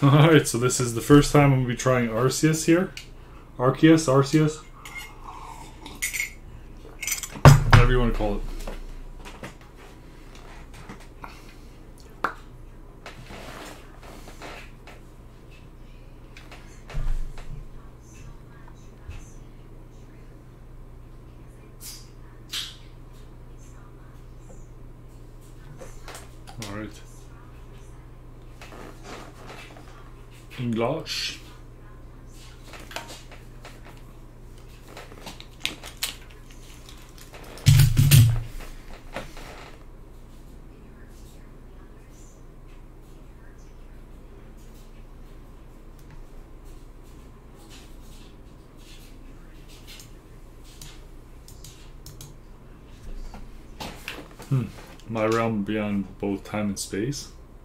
Alright, so this is the first time I'm going to be trying Arceus here. Arceus. Whatever you want to call it. Alright. English. My realm beyond both time and space.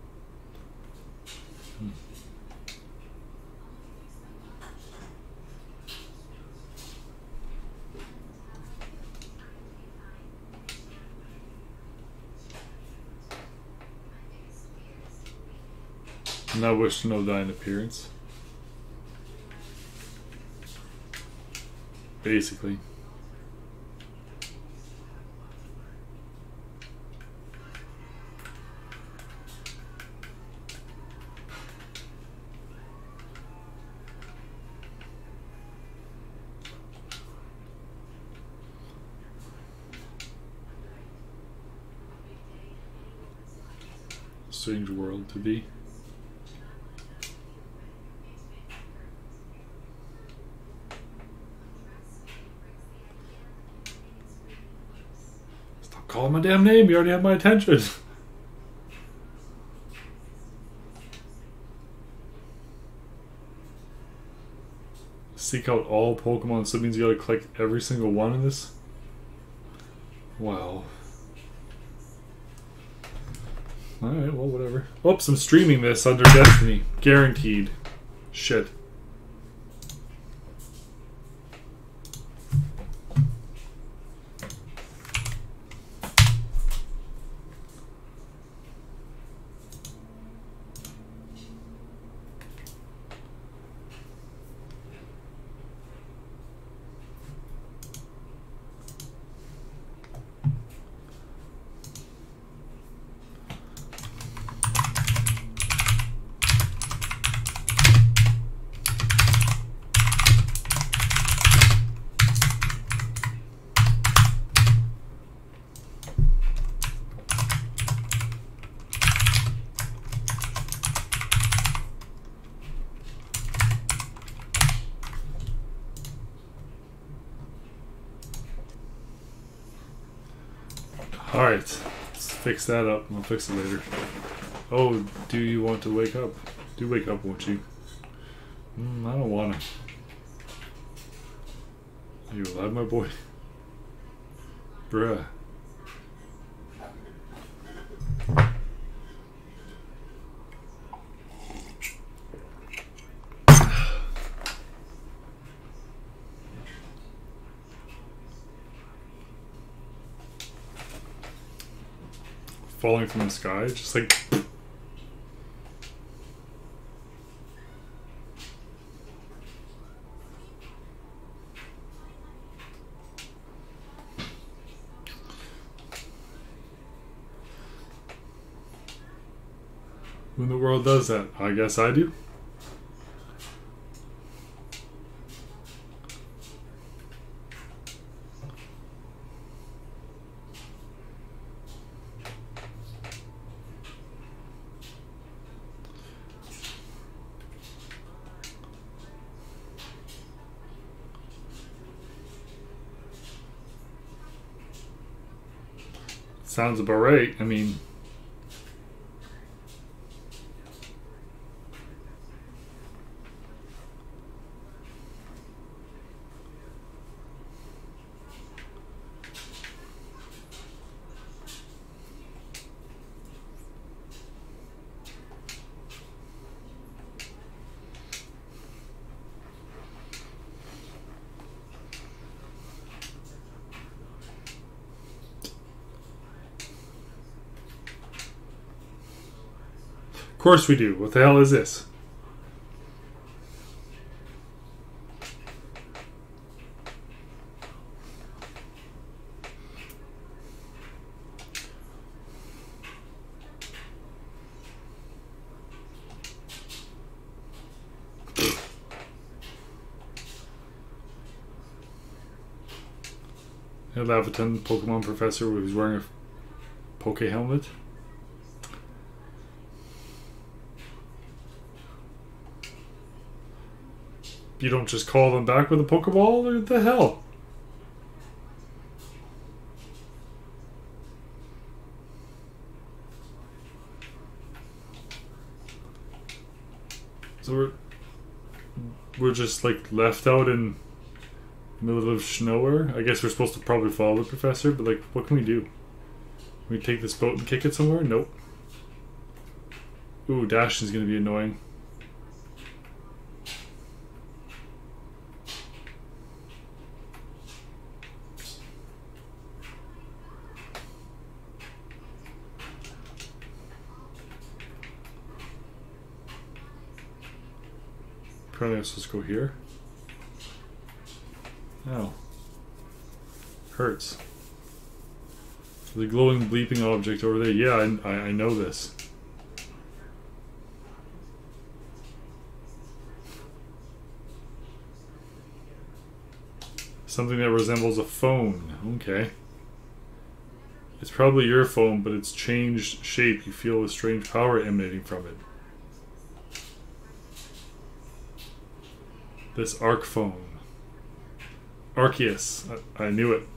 And I wish to know thine appearance. Basically. Strange world to be. Stop calling my damn name, you already have my attention. Seek out all Pokemon, so it means you gotta click every single one in this? Wow. Alright, well, whatever. Oops, I'm streaming this under Destiny. Guaranteed. Shit. Alright, let's fix that up. I'll fix it later. Oh, do you want to wake up? Do wake up, won't you? I don't want to. Are you alive, my boy? Bruh. Falling from the sky, just like... Who in the world does that? I guess I do. Sounds about right. I mean... Of course we do. What the hell is this? A lab attendant Pokemon professor who's wearing a Poke helmet. You don't just call them back with a Pokeball? What the hell? So we're just like left out in the middle of nowhere. I guess we're supposed to probably follow the professor, but like, what can we do? Can we take this boat and kick it somewhere? Nope. Ooh, Dash is gonna be annoying. Probably I'm supposed to go here. Oh. Hurts. The glowing bleeping object over there. Yeah, I know this. Something that resembles a phone. Okay. It's probably your phone, but it's changed shape. You feel a strange power emanating from it. This arc phone. Arceus. I knew it.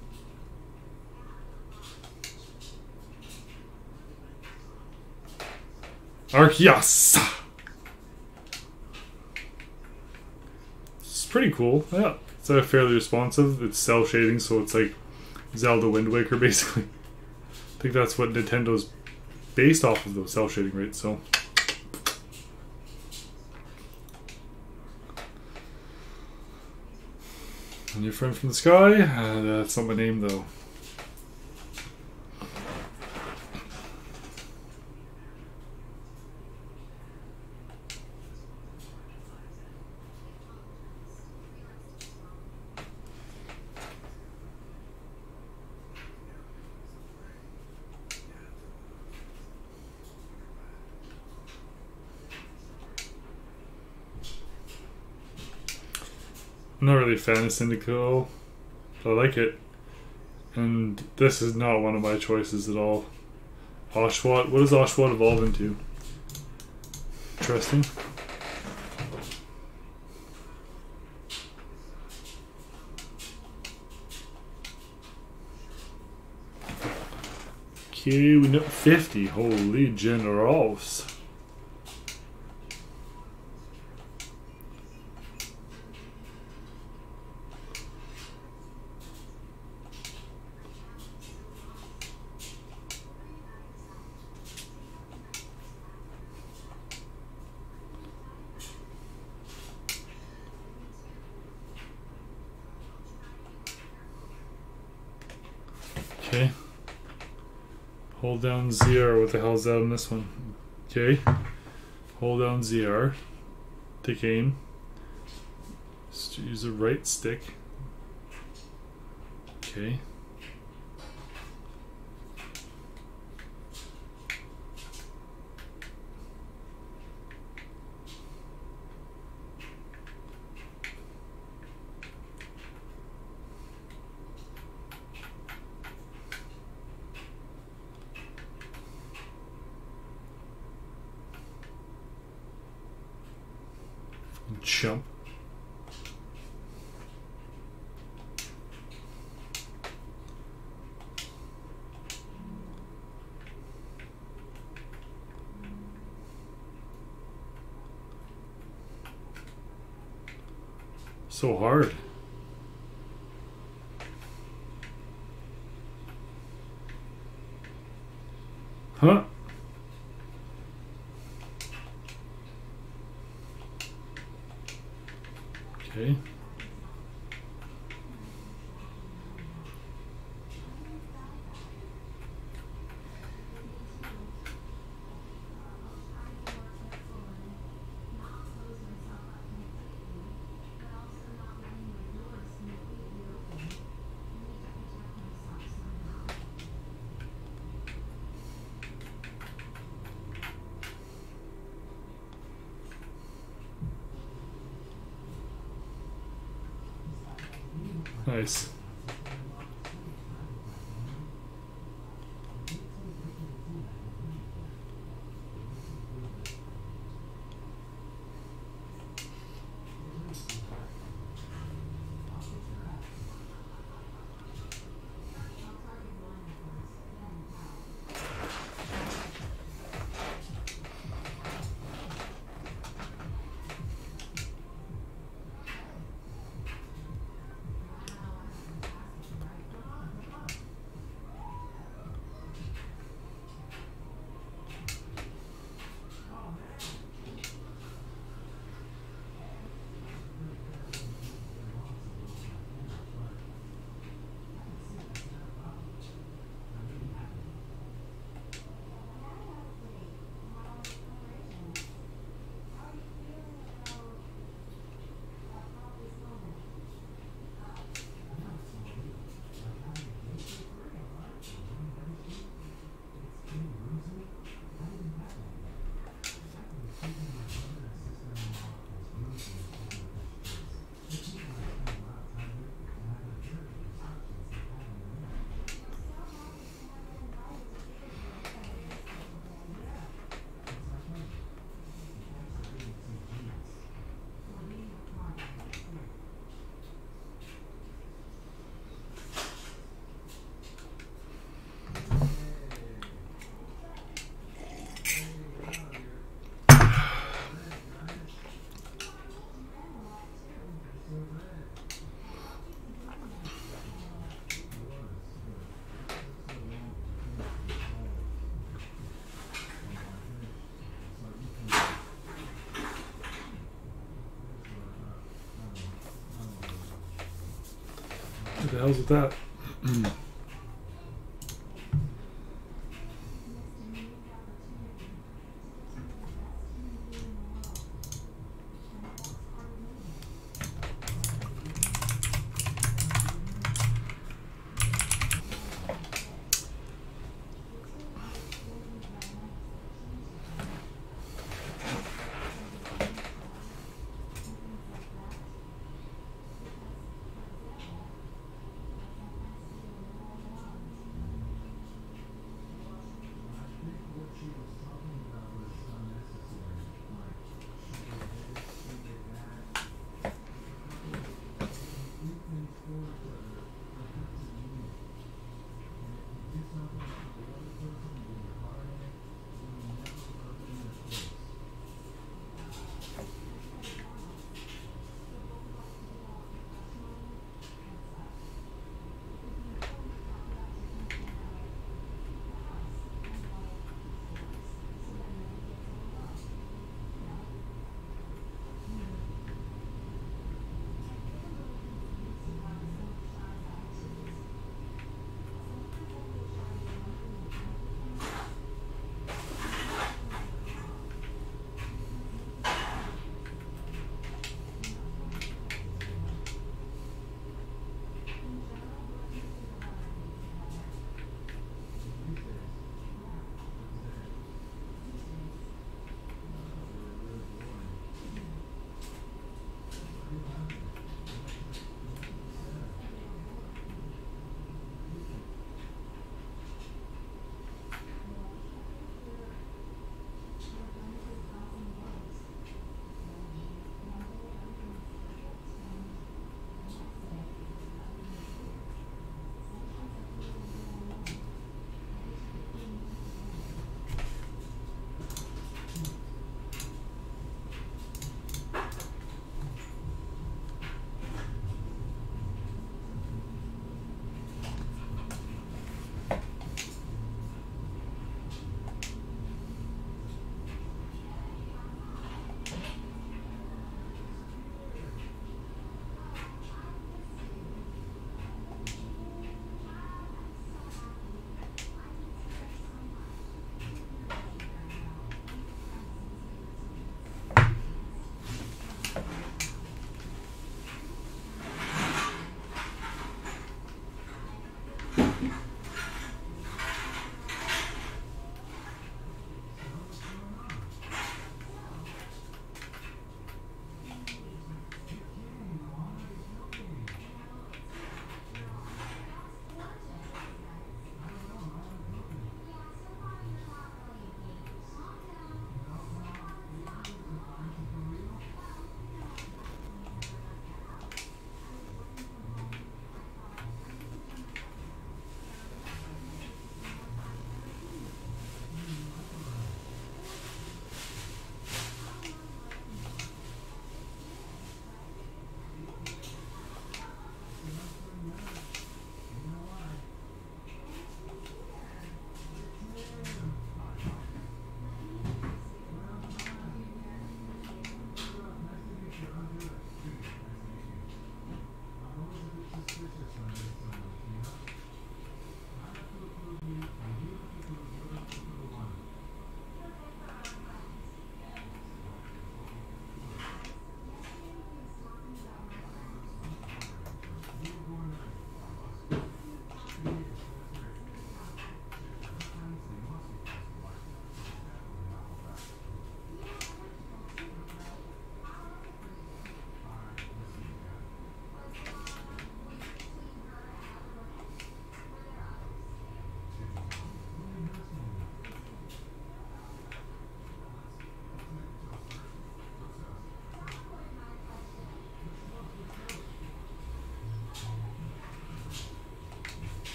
Arceus! It's pretty cool. Yeah. It's fairly responsive. It's cell shading, so it's like Zelda Wind Waker, basically. I think that's what Nintendo's based off of, those cell shading rates, so... A new friend from the sky? That's not my name, though. I'm not really a fan of Syndico, but I like it. And this is not one of my choices at all. Oshawott. What does Oshawott evolve into? Interesting. Okay, we know 50. Holy generals. Okay. Hold down ZR. What the hell is that on this one? Okay. Hold down ZR. Take aim. Just use the right stick. Okay. Jump. So hard. Huh? Okay. Nice. Who the hell's with that?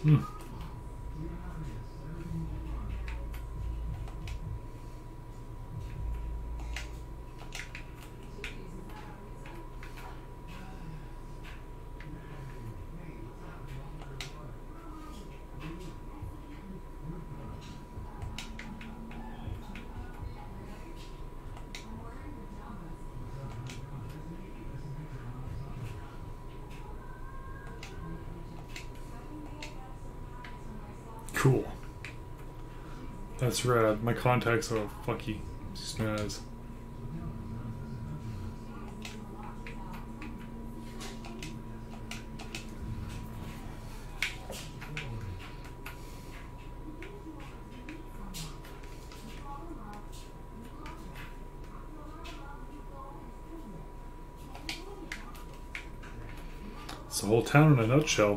Hmm. Cool. That's rad. My contacts are fucky snaz. It's the whole town in a nutshell.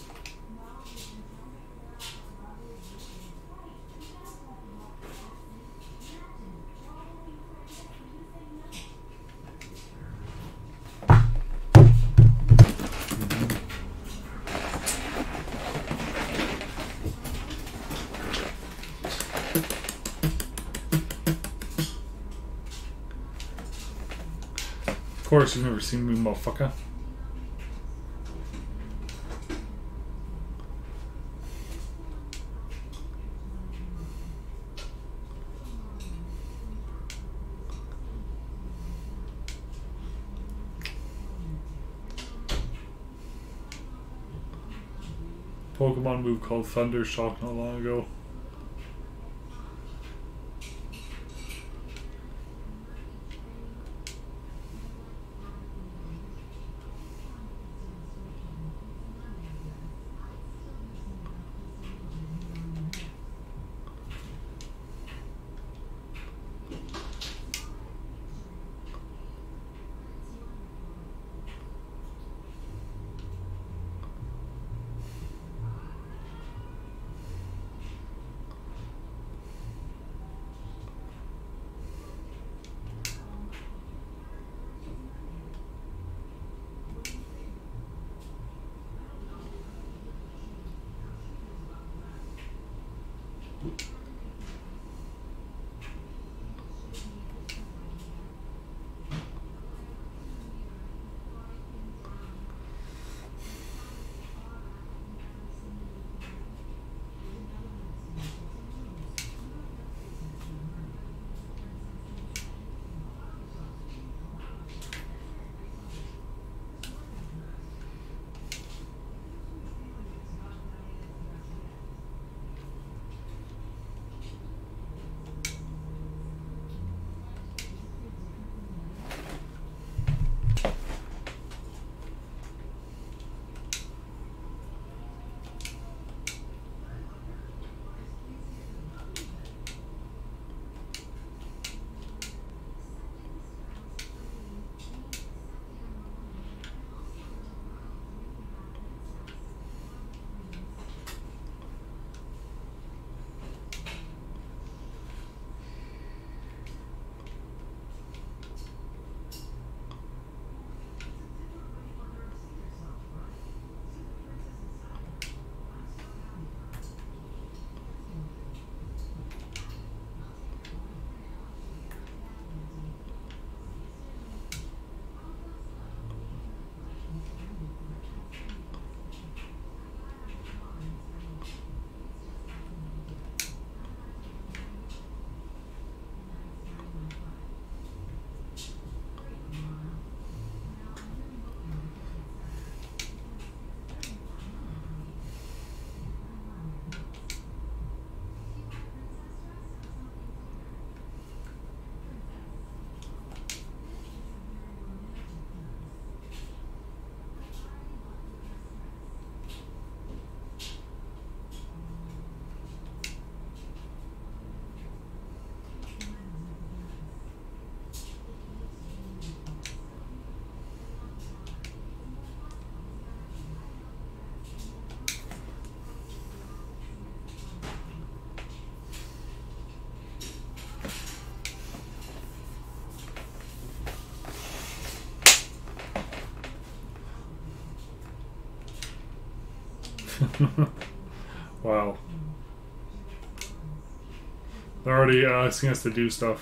Of course, you've never seen me, motherfucker. Pokemon move called Thunder Shock not long ago. Wow. They're already asking us to do stuff.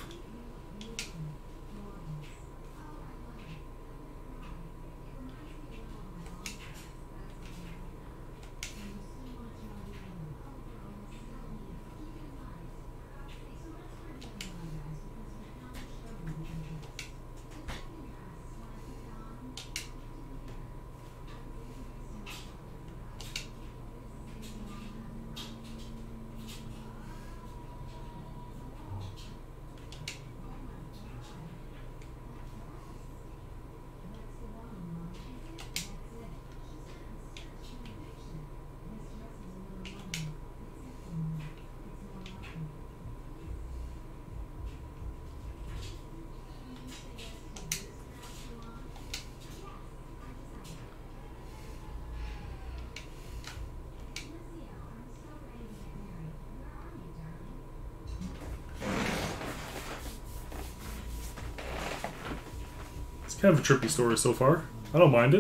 It's kind of a trippy story so far. I don't mind it.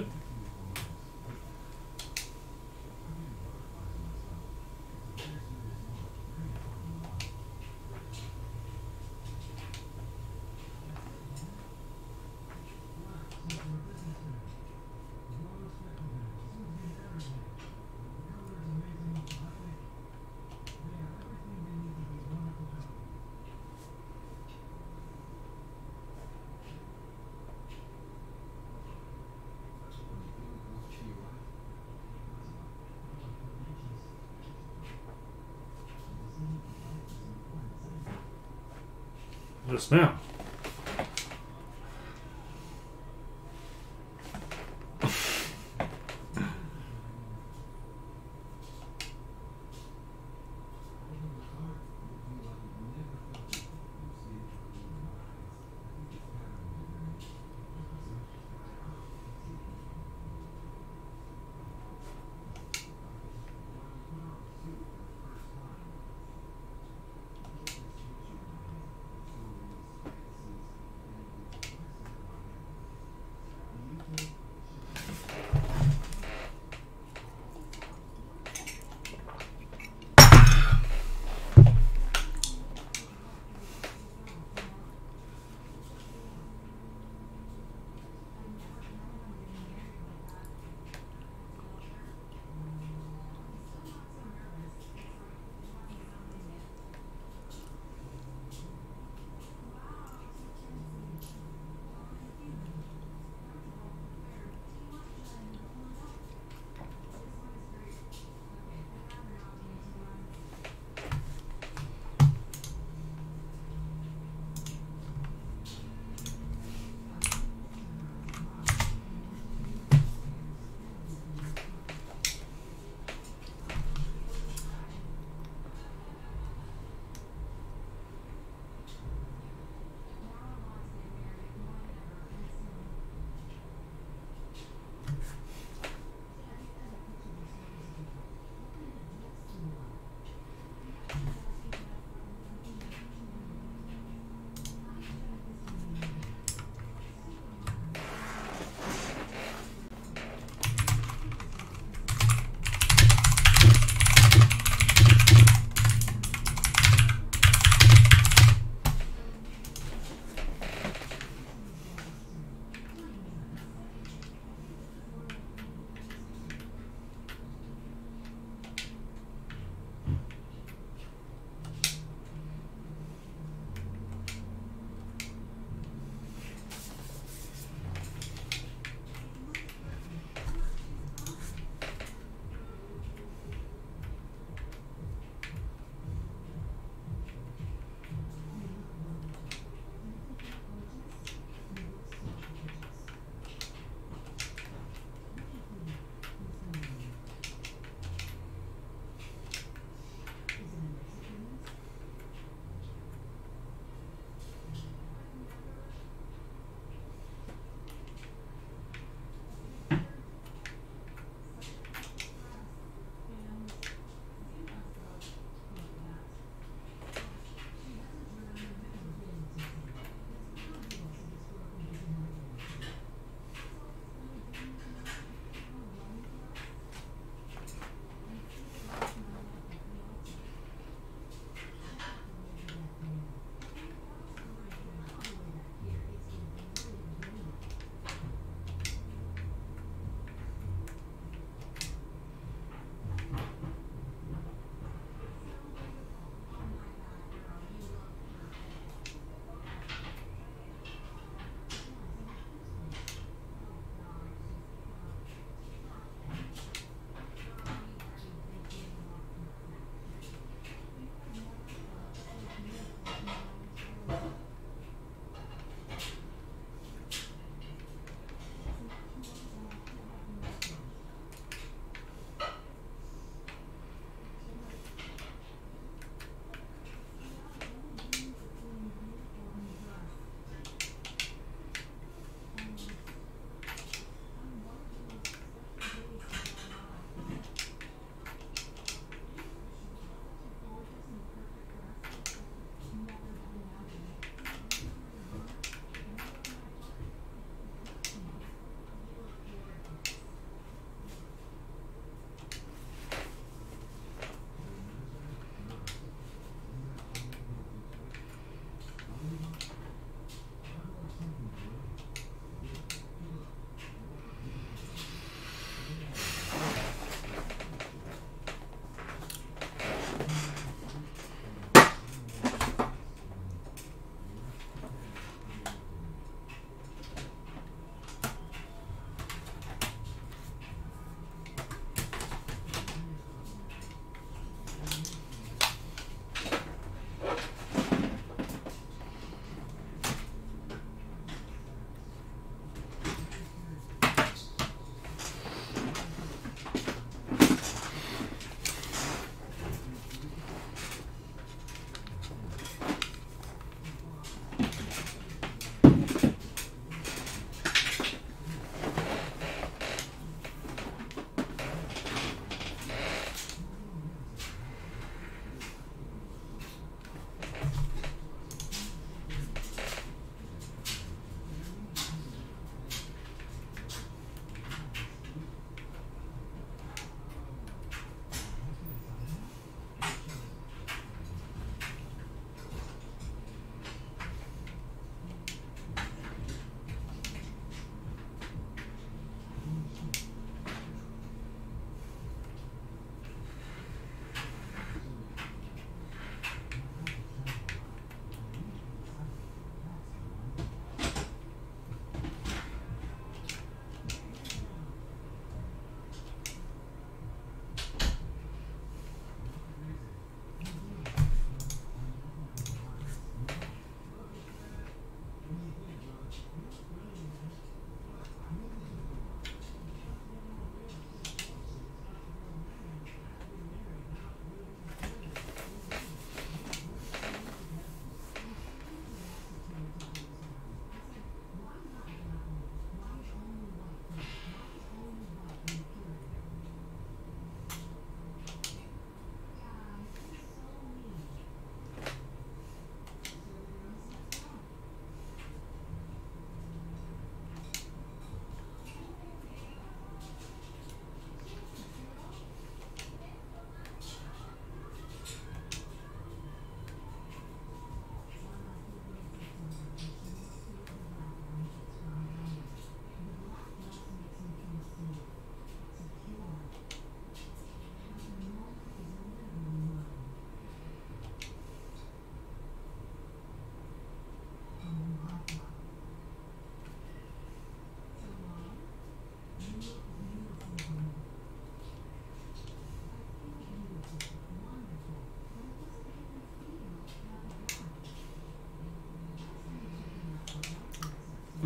Yes, ma'am.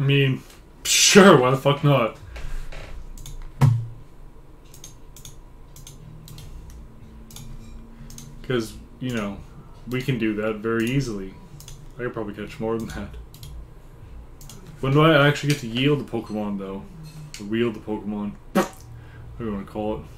I mean, sure, why the fuck not? Because, you know, we can do that very easily. I could probably catch more than that. When do I actually get to yield the Pokemon, though? Or wield the Pokemon? Whatever you want to call it.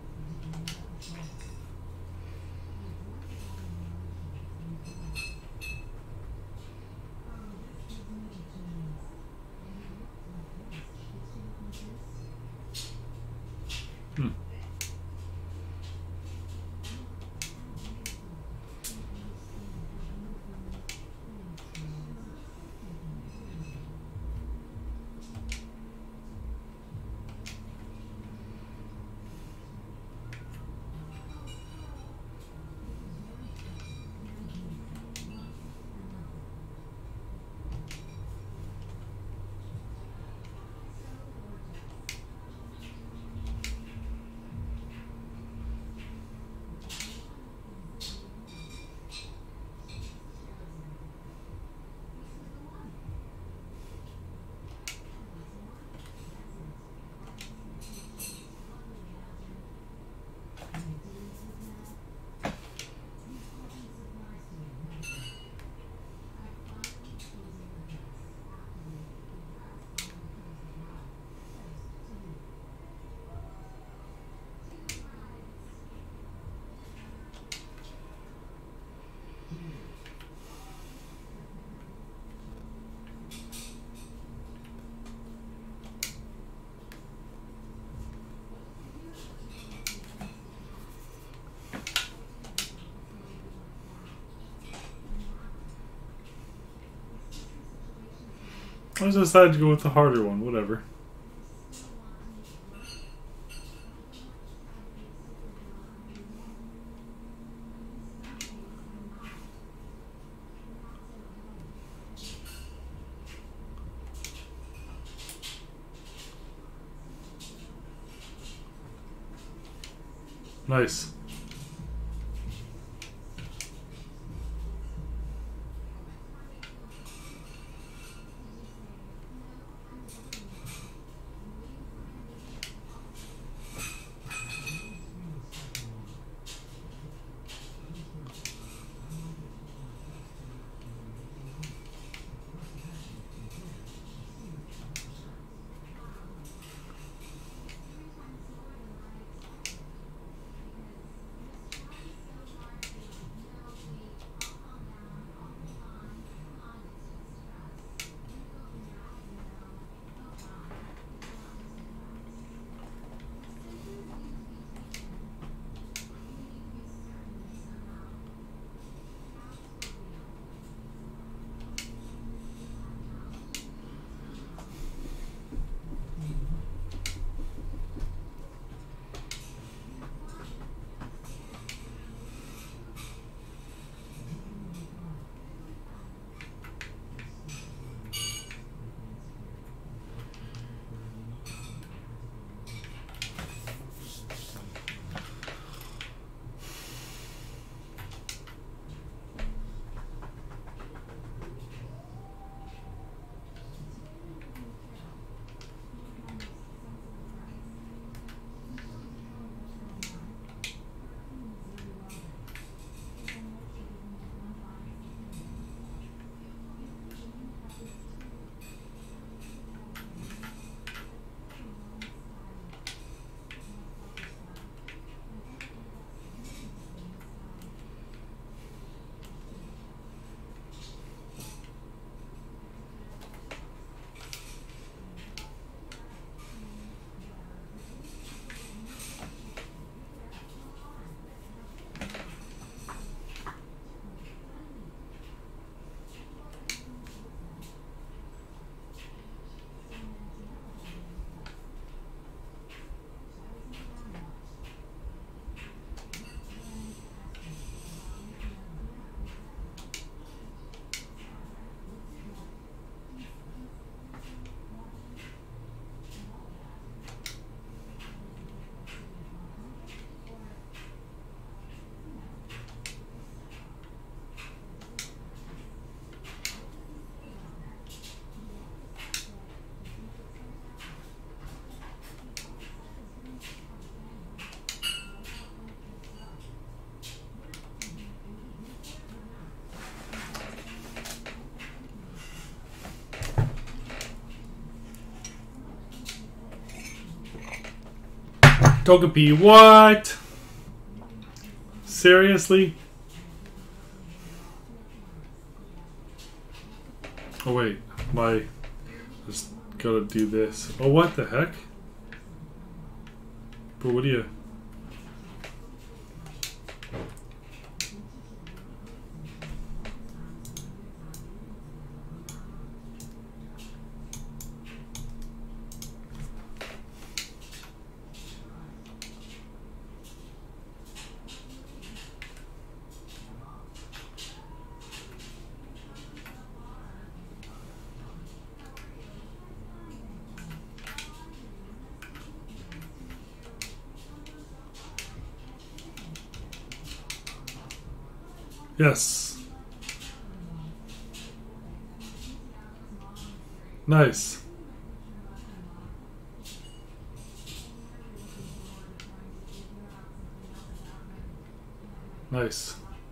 I just decided to go with the harder one, whatever. Nice. Togepi, what? Seriously? Oh wait, just gotta do this. Oh, what the heck? But what do you... Yes. Nice. Nice.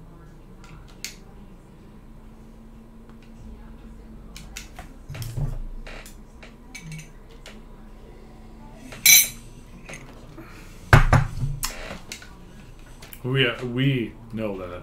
We know that.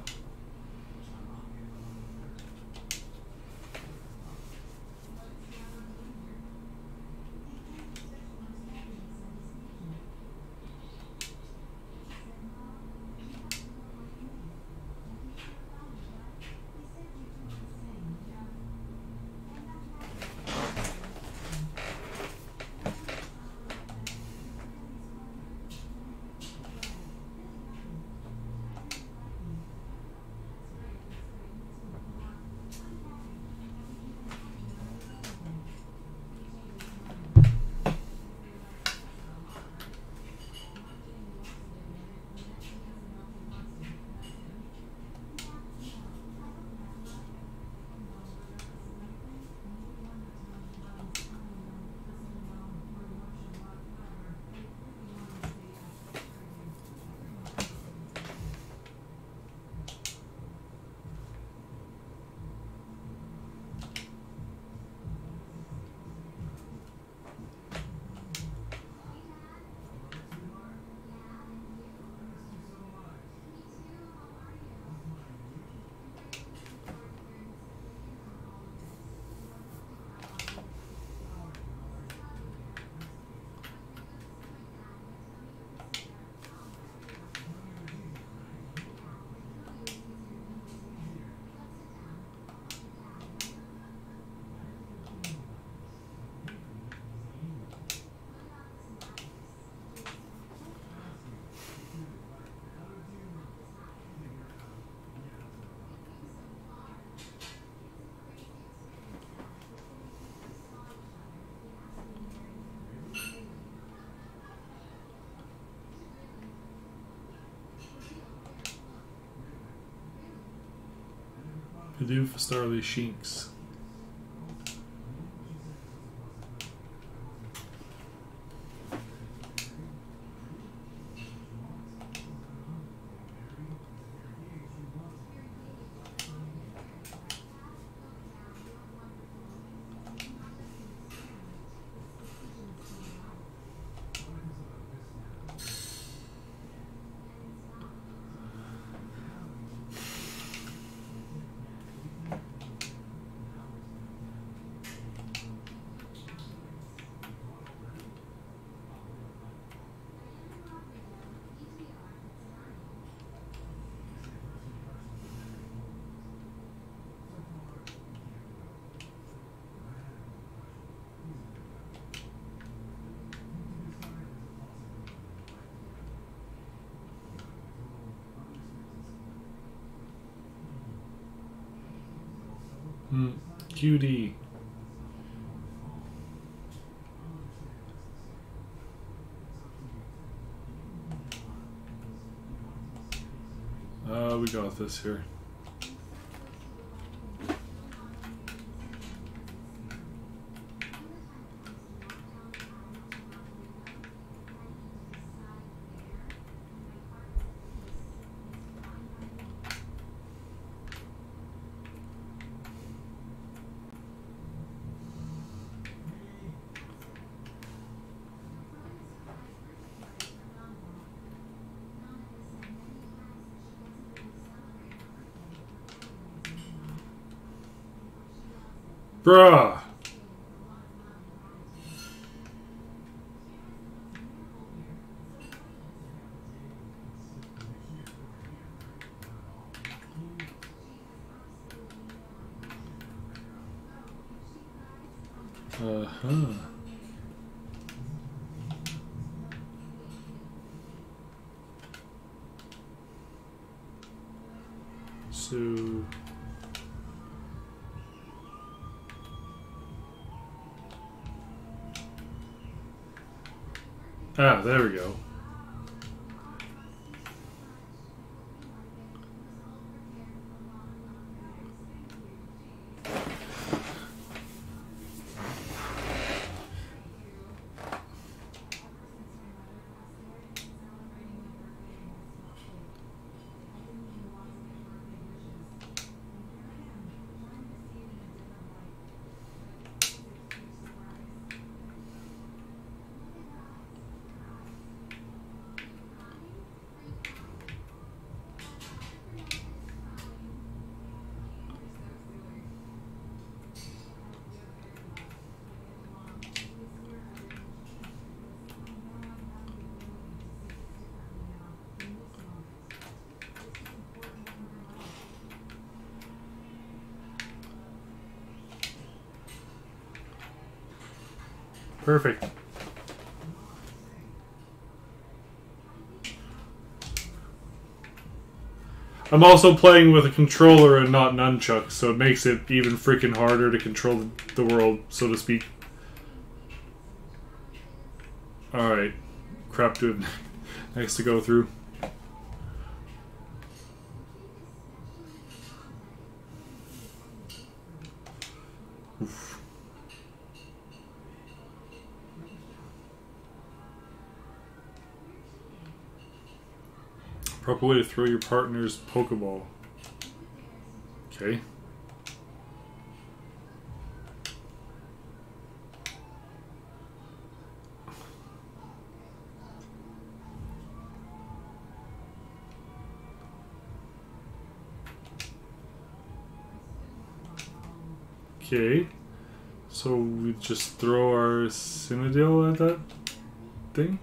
To do for Starly Shinx. Cutie. We got this here. Bruh! Uh-huh. So... Ah, there we go. Perfect. I'm also playing with a controller and not nunchucks, so it makes it even freaking harder to control the world, so to speak. Alright. Crap to have next to go through. Oof. Proper way to throw your partner's Pokeball. Okay. Okay. So we just throw our Cyndaquil at that thing?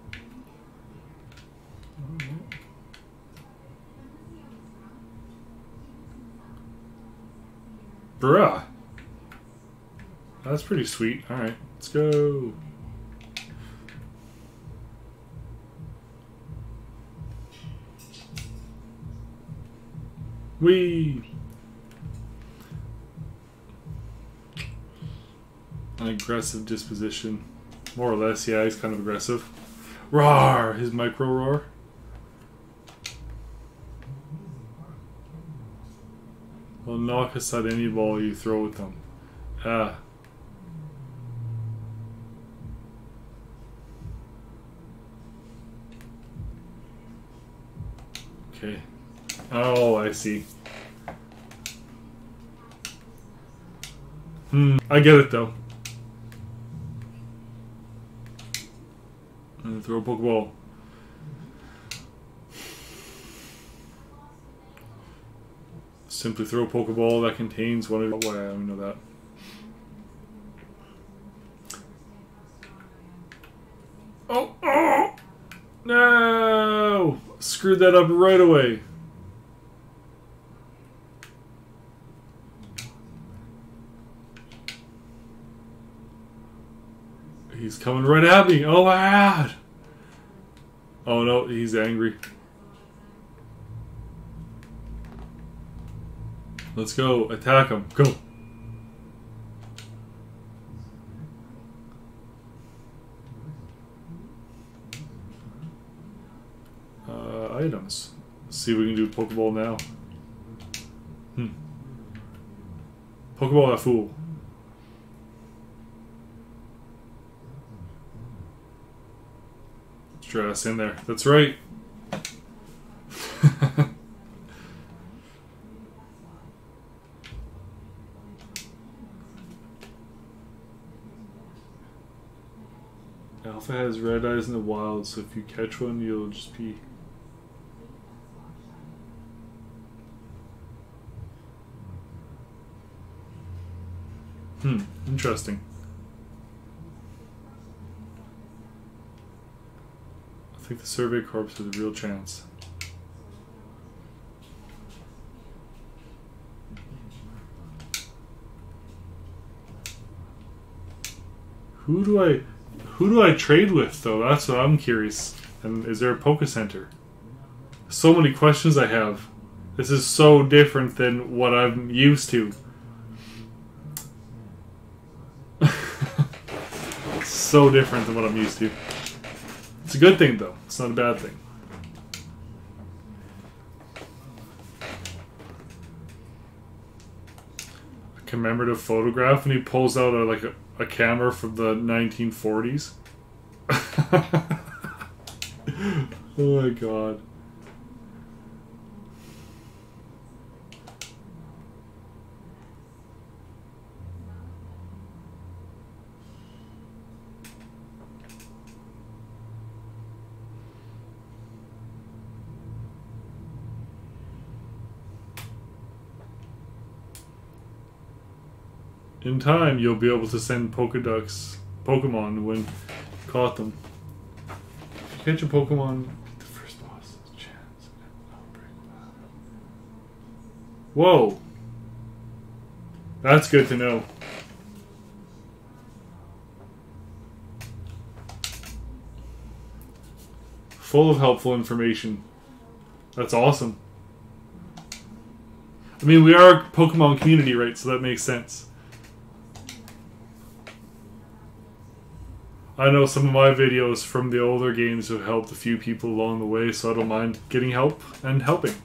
Bruh. That's pretty sweet. Alright, let's go. Whee! An aggressive disposition. More or less, yeah, he's kind of aggressive. Roar! His micro roar. Will knock aside any ball you throw at them. Ah. Okay. Oh, I see. I get it though. I'm gonna throw a Pokeball. Simply throw a Pokeball that contains one of... Oh, I don't know that. Oh! Oh! No! Screwed that up right away. He's coming right at me. Oh my god! Oh no, he's angry. Let's go. Attack him. Go. Items. Let's see if we can do Pokeball now. Pokeball that fool. Stress in there. That's right. Alpha has red eyes in the wild, so if you catch one, you'll just be... Interesting. I think the Survey Corps has a real chance. Who do I trade with though? That's what I'm curious. And is there a Poke Center? So many questions I have. This is so different than what I'm used to. So different than what I'm used to. It's a good thing though. It's not a bad thing. A commemorative photograph, and he pulls out a camera from the 1940s. Oh my god. In time, you'll be able to send Pokemon when you caught them. If you catch a Pokemon, get the first boss chance. Whoa! That's good to know. Full of helpful information. That's awesome. I mean, we are a Pokemon community, right? So that makes sense. I know some of my videos from the older games have helped a few people along the way, so I don't mind getting help and helping.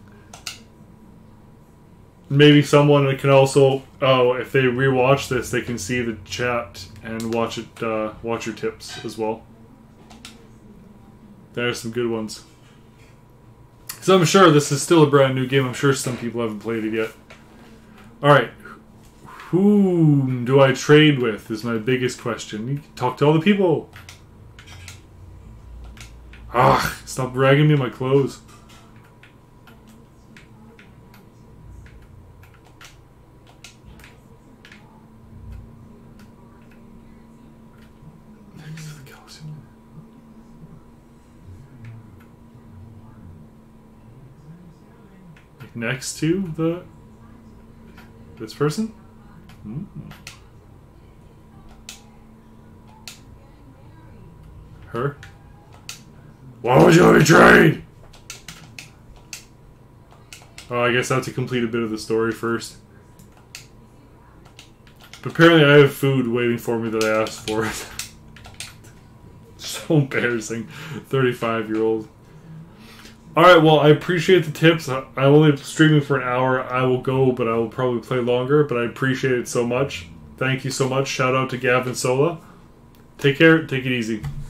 Maybe someone can also, if they rewatch this, they can see the chat and watch it, watch your tips as well. There's some good ones. So I'm sure this is still a brand new game. I'm sure some people haven't played it yet. Alright. Who do I trade with is my biggest question. You can talk to all the people. Stop ragging me my clothes. Next to the galaxy. Like next to this person? Her? Why would you let me trade? Oh, I guess I have to complete a bit of the story first. But apparently I have food waiting for me that I asked for. So embarrassing. 35-year-old. Alright, well, I appreciate the tips. I'm only streaming for an hour. I will go, but I will probably play longer. But I appreciate it so much. Thank you so much. Shout out to Gavin Sola. Take care. Take it easy.